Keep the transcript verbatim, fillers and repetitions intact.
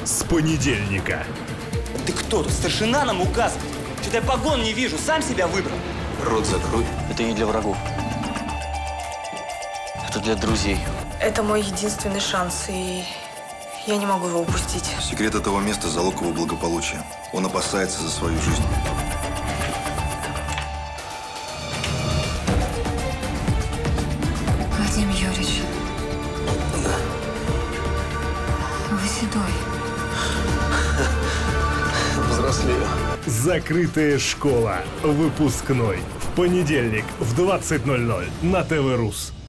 С понедельника. Ты кто тут? Старшина нам указывает? Что-то я погон не вижу, сам себя выбрал. Рот закрой. Это не для врагов. Это для друзей. Это мой единственный шанс, и я не могу его упустить. Секрет этого места – залог его благополучия. Он опасается за свою жизнь. Вадим Юрьевич, вы седой. Взрослею. Закрытая школа. Выпускной. В понедельник в двадцать ноль ноль на ТВ Рус.